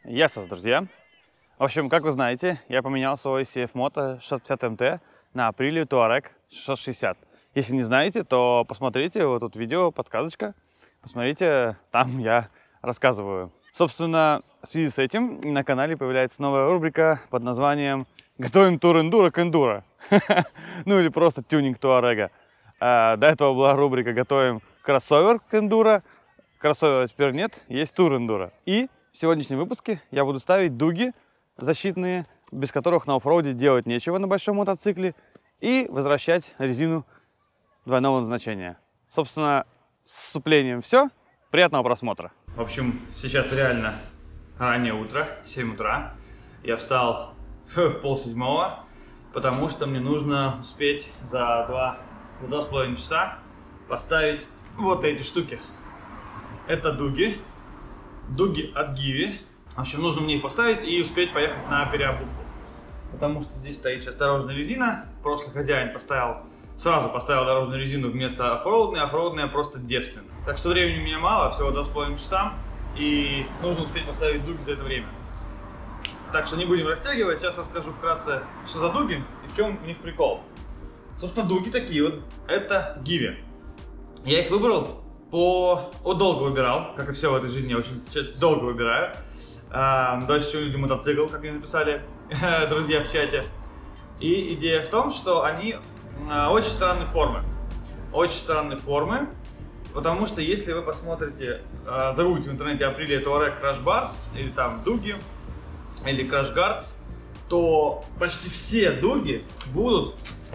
Ясно, друзья. В общем, как вы знаете, я поменял свой CF Moto 650 MT на Aprilia Touareg 660. Если не знаете, то посмотрите вот тут видео, подсказочка. Посмотрите, там я рассказываю. Собственно, в связи с этим на канале появляется новая рубрика под названием «Готовим тур эндуро к эндуро». Ну или просто тюнинг Touareg. До этого была рубрика «Готовим кроссовер к эндуро». Кроссовера теперь нет, есть тур эндуро. И в сегодняшнем выпуске я буду ставить дуги защитные, без которых на оффроуде делать нечего на большом мотоцикле, и возвращать резину двойного назначения. Собственно, с вступлением все. Приятного просмотра. В общем, сейчас реально раннее утро, 7 утра. Я встал в 6:30, потому что мне нужно успеть за 2,5 часа поставить вот эти штуки. Это дуги от Givi. В общем, нужно мне их поставить и успеть поехать на переобувку. Потому что здесь стоит сейчас дорожная резина. Прошлый хозяин сразу поставил дорожную резину вместо оффроудной. Оффроудная просто девственная. Так что времени у меня мало, всего 2,5 часа. И нужно успеть поставить дуги за это время. Так что не будем растягивать. Сейчас расскажу вкратце, что за дуги и в чем у них прикол. Собственно, дуги такие вот. Это Givi. Я их выбрал долго выбирал, как и все в этой жизни, я очень долго выбираю. Дальше, чем люди мотоцикл, как мне написали друзья в чате. И идея в том, что они очень странной формы. Очень странной формы, потому что если вы посмотрите, загуглите в интернете Aprilia Touareg Crash Bars, или там дуги, или Crash Guards, то почти все дуги будут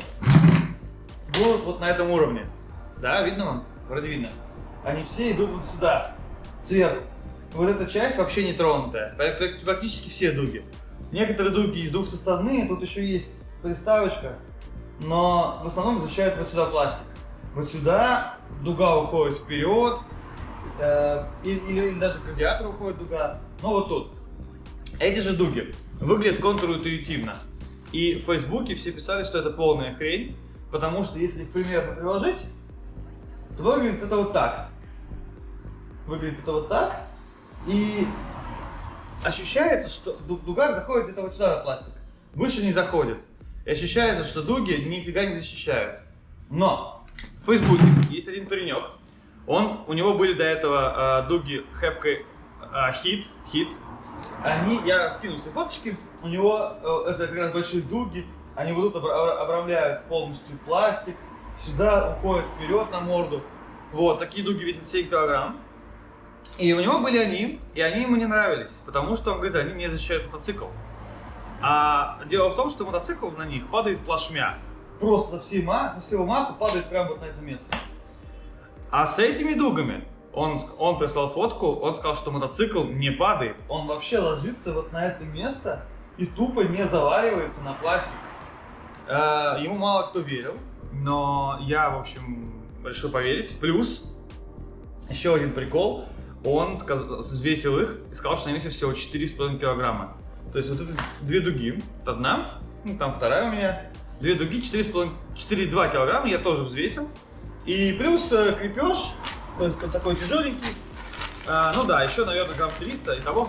вот на этом уровне. Да, видно вам? Вроде видно. Они все идут вот сюда, сверху. Вот эта часть вообще не тронутая. Практически все дуги. Некоторые дуги двухсоставные, тут еще есть приставочка, но в основном защищают вот сюда пластик. Вот сюда дуга уходит вперед, или даже к радиатору уходит дуга, но вот тут. Эти же дуги выглядят контринтуитивно. И в Фейсбуке все писали, что это полная хрень, потому что если их примерно приложить, то выглядит это вот так. Выглядит это вот так. И ощущается, что дуга заходит где-то вот сюда на пластик. Выше не заходит. И ощущается, что дуги нифига не защищают. Но в Фейсбуке есть один паренек. У него были до этого дуги Hepco Hit. Я скинул все фоточки. У него это как раз большие дуги. Они вот тут обрамляют полностью пластик. Сюда уходят вперед на морду. Вот, такие дуги весят 7 килограмм. И у него были они, и они ему не нравились, потому что он говорит, они не защищают мотоцикл. А дело в том, что мотоцикл на них падает плашмя. Просто со всего маха падает прямо вот на это место. А с этими дугами, он прислал фотку, он сказал, что мотоцикл не падает. Он вообще ложится вот на это место и тупо не заваривается на пластик. Ему мало кто верил, но я, в общем, решил поверить. Плюс, еще один прикол. Он взвесил их и сказал, что они весят всего 4,5 килограмма. То есть вот это две дуги, одна, там вторая у меня. Две дуги, 4,2 килограмма я тоже взвесил. И плюс крепеж, то есть он такой тяжеленький. Ну да, еще, наверное, грамм 300, итого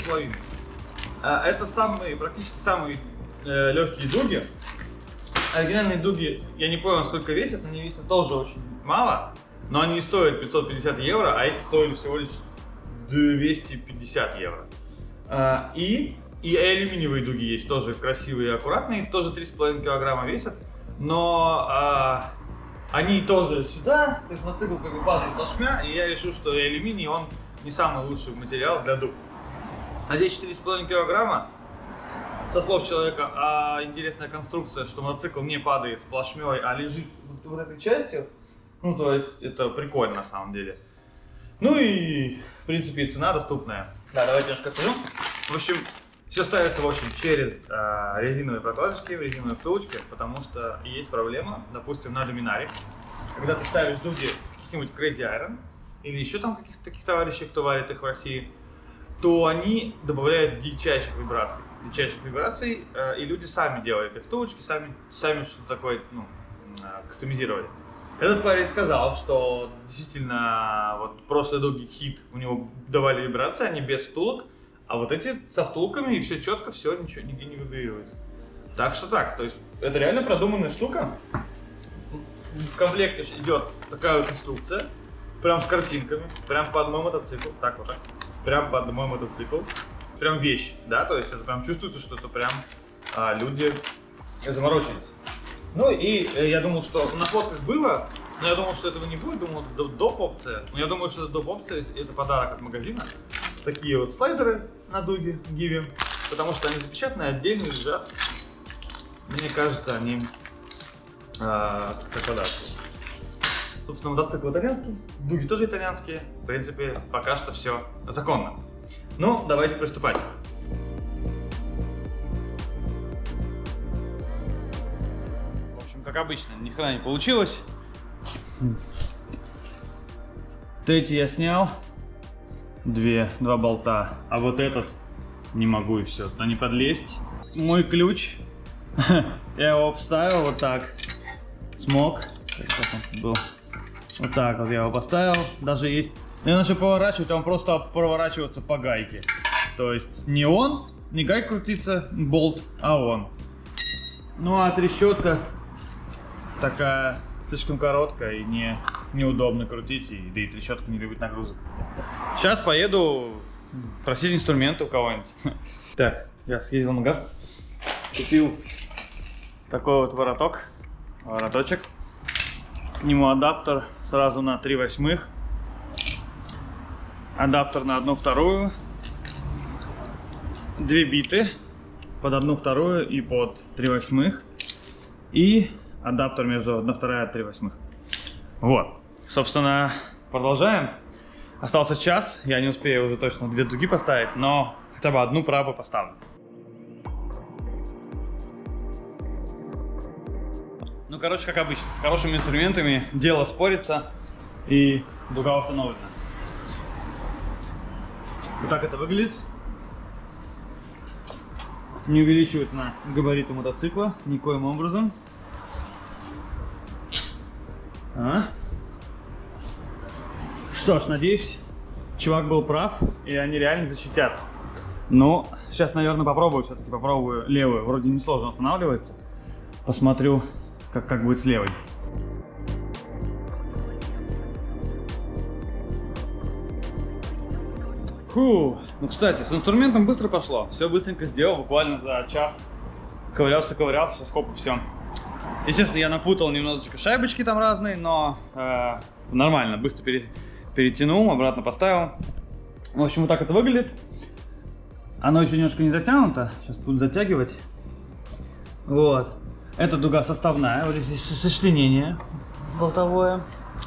4,5. Это практически самые легкие дуги. Оригинальные дуги, я не понял, сколько весят, они весят тоже очень мало. Но они стоят 550 евро, а эти стоили всего лишь 250 евро. И алюминиевые дуги есть, тоже красивые и аккуратные, тоже 3,5 килограмма весят. Но они тоже сюда, то есть мотоцикл как бы падает плашмя, и я решил, что алюминий, он не самый лучший материал для дуг. А здесь 4,5 килограмма. Со слов человека, интересная конструкция, что мотоцикл не падает плашмей, а лежит вот этой частью. Ну, то есть, это прикольно на самом деле. Ну и, в принципе, цена доступная. Да, давайте немножко покажу. В общем, все ставится, в общем, через резиновые прокладочки, резиновые втулочки, потому что есть проблема, допустим, на доминаре. Когда ты ставишь дуги каких-нибудь Crazy Iron, или еще там каких-то таких товарищей, кто варит их в России, то они добавляют дичайших вибраций, и люди сами делают эти втулочки, сами что-то такое, кастомизировали. Этот парень сказал, что действительно вот прошлые дуги Hit у него давали вибрации, они без втулок, А вот эти со втулками и все четко, все, ничего нигде не выбивается. Так что так, то есть это реально продуманная штука. В комплекте идет такая вот инструкция, прям с картинками, прям под мой мотоцикл, так вот так, прям под мой мотоцикл, прям вещь, да, то есть это прям чувствуется, что это прям люди заморочились. Ну и я думал, что на фотках было, но я думал, что этого не будет, думал, это доп. Опция. Но я думаю, что это доп. Опция, это подарок от магазина. Такие вот слайдеры на дуге Givi, потому что они запечатаны, отдельно лежат. Мне кажется, они как подарок. Собственно, мотоцикл итальянский, дуги тоже итальянские. В принципе, пока что все законно. Ну, давайте приступать. В общем, как обычно, ни хрена не получилось. Эти я снял. Два болта. А вот этот не могу и все. Туда не подлезть. Мой ключ. Я его вставил вот так. Смог. Был. Вот так вот я его поставил. Даже есть. Я начал поворачивать, он просто проворачивается по гайке. То есть не он, не гайка крутится, болт, а он. Ну а трещотка такая слишком короткая и неудобно крутить, да и трещотка не любит нагрузок. Сейчас поеду просить инструменты у кого-нибудь. Так, я съездил в магаз, купил такой вот вороточек. К нему адаптер сразу на 3/8. Адаптер на 1/2. 2 биты под 1/2 и под 3/8. И адаптер между 1/2 и 3/8. Вот. Собственно, продолжаем. Остался час. Я не успею уже точно 2 дуги поставить, но хотя бы одну правую поставлю. Ну, короче, как обычно, с хорошими инструментами дело спорится и дуга установлена. Вот так это выглядит. Не увеличивает на габариты мотоцикла никоим образом. Что ж, надеюсь, чувак был прав, и они реально защитят. Но сейчас, наверное, попробую все-таки. Попробую левую. Вроде несложно устанавливается. Посмотрю, как будет с левой. Фу. Ну, кстати, с инструментом быстро пошло. Все быстренько сделал, буквально за час. Ковырялся, сейчас хоп, и все. Естественно, я напутал немножечко шайбочки там разные, но нормально, быстро перетянул, обратно поставил. В общем, вот так это выглядит. Оно еще немножко не затянуто, сейчас буду затягивать. Вот. Эта дуга составная, вот здесь есть сочленение болтовое.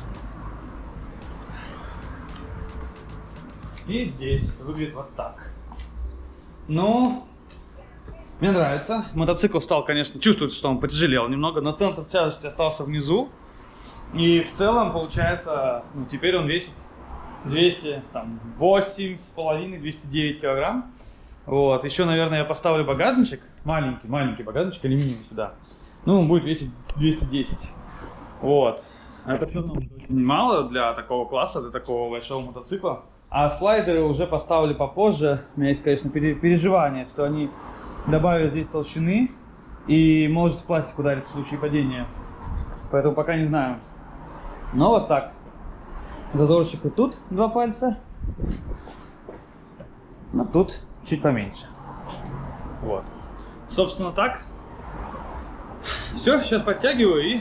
И здесь выглядит вот так. Ну, мне нравится. Мотоцикл стал, конечно, чувствуется, что он потяжелел немного, но центр тяжести остался внизу. И в целом, получается, ну, теперь он весит 208,5-209 килограмм. Вот. Еще, наверное, я поставлю багажничек, маленький багажничек алюминиевый сюда. Ну, он будет весить 210. Вот. Это все равно очень мало для такого класса, для такого большого мотоцикла. А слайдеры уже поставили попозже. У меня есть, конечно, переживание, что они добавят здесь толщины и может в пластик ударить в случае падения. Поэтому пока не знаю. Но вот так. Зазорчик вот тут 2 пальца. А тут чуть поменьше. Вот. Собственно, так. Все, сейчас подтягиваю и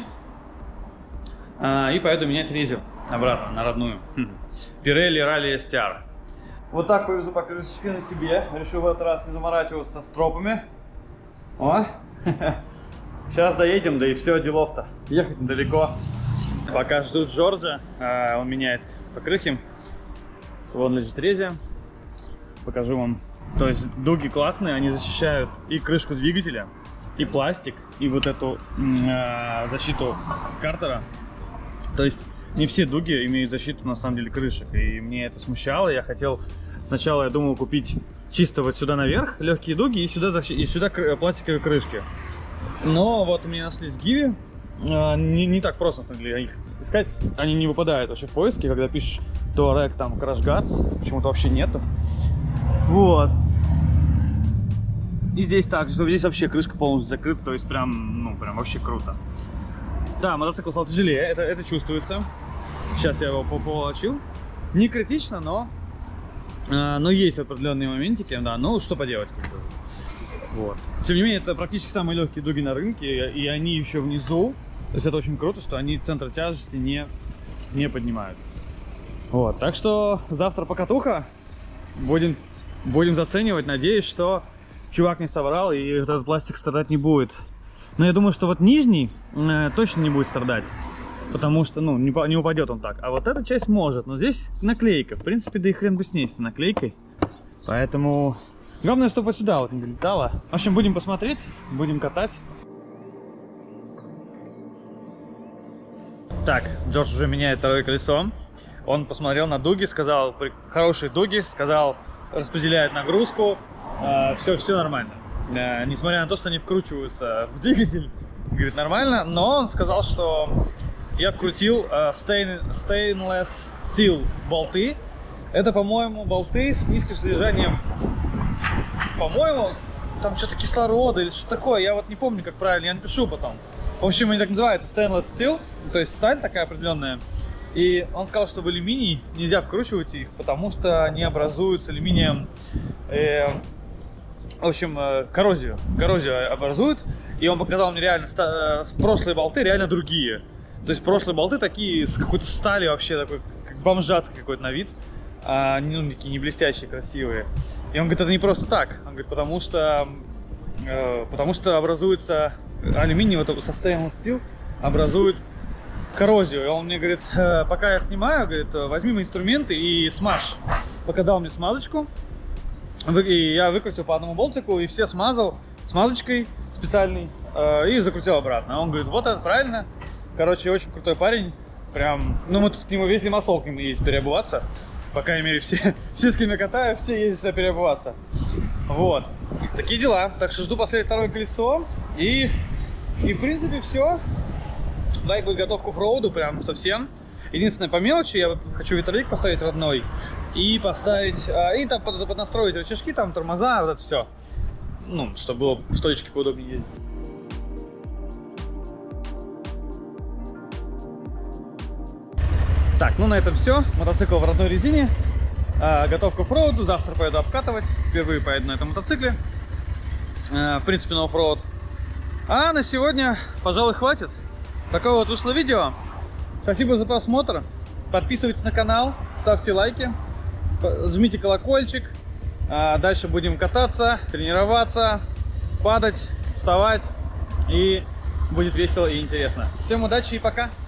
поеду менять резину обратно на родную. Pirelli Rally STR. Вот так повезу по крышечке на себе. Решил в этот раз не заморачиваться с тропами. О! Сейчас доедем, да и все, делов-то. Ехать недалеко. Пока ждут Джорджа, он меняет покрышки. Вон лежит резина. Покажу вам. То есть дуги классные, они защищают и крышку двигателя, и пластик, и вот эту защиту картера. То есть не все дуги имеют защиту, на самом деле, крышек. И мне это смущало. Я хотел, сначала я думал купить чисто вот сюда наверх легкие дуги и сюда пластиковые крышки. Но вот у меня нашлись Givi. Не так просто, на самом деле, их искать. Они не выпадают вообще в поиске. Когда пишешь Touareg, там Crash Guards, почему-то вообще нету. Вот. И здесь так, здесь вообще крышка полностью закрыта, то есть прям, ну, прям вообще круто. Да, мотоцикл стал тяжелее, это чувствуется. Сейчас я его поволочил. Не критично, но есть определенные моментики, да, ну что поделать. Вот. Тем не менее, это практически самые легкие дуги на рынке, и они еще внизу. То есть это очень круто, что они центр тяжести не поднимают. Вот, так что завтра покатуха. Будем заценивать, надеюсь, что чувак не соврал и этот пластик страдать не будет. Но я думаю, что вот нижний точно не будет страдать, потому что, ну, не упадет он так. А вот эта часть может, но здесь наклейка. В принципе, да и хрен бы с ней, с наклейкой. Поэтому главное, чтобы вот сюда вот не долетало. В общем, будем посмотреть, будем катать. Так, Джордж уже меняет второе колесо. Он посмотрел на дуги, сказал, хорошие дуги, сказал, распределяет нагрузку, все нормально. Несмотря на то, что они вкручиваются в двигатель, говорит, нормально, но он сказал, что я вкрутил stainless steel болты. Это, по-моему, болты с низким содержанием, по-моему, там что-то кислорода или что такое, я вот не помню, как правильно, я напишу потом. В общем, они так называются, stainless steel, то есть сталь такая определенная. И он сказал, что в алюминий нельзя вкручивать их, потому что они образуют с алюминием, в общем, коррозию образуют. И он показал мне реально прошлые болты, реально другие. То есть прошлые болты такие с какой-то стали вообще, такой как бомжатский какой-то на вид. Ну, такие не блестящие, красивые. И он говорит, это не просто так. Он говорит, потому что образуется алюминий, вот со stainless steel образует коррозию. И он мне говорит, пока я снимаю, говорит, возьми мои инструменты и смажь. Пока дал мне смазочку, и я выкрутил по одному болтику и все смазал смазочкой специальной и закрутил обратно. Он говорит, вот это правильно. Короче, очень крутой парень. Прям, ну мы тут к нему весь Лимассол к нему ездить переобуваться. По крайней мере, все, с кем я катаю, все ездят сюда переобуваться. Вот. Такие дела. Так что жду последнее второе колесо. И в принципе все. Байк будет готов к оффроуду, прям совсем. Единственное, по мелочи, я хочу ветровик поставить родной. И поставить, и там поднастроить рычажки, там тормоза, вот это все. Ну, чтобы было в стоечке поудобнее ездить. Так, ну на этом все. Мотоцикл в родной резине. Готов к оффроуду. Завтра поеду обкатывать. Впервые поеду на этом мотоцикле. В принципе, на оффроуд. А на сегодня, пожалуй, хватит. Такое вот вышло видео. Спасибо за просмотр. Подписывайтесь на канал, ставьте лайки, жмите колокольчик. Дальше будем кататься, тренироваться, падать, вставать. И будет весело и интересно. Всем удачи и пока!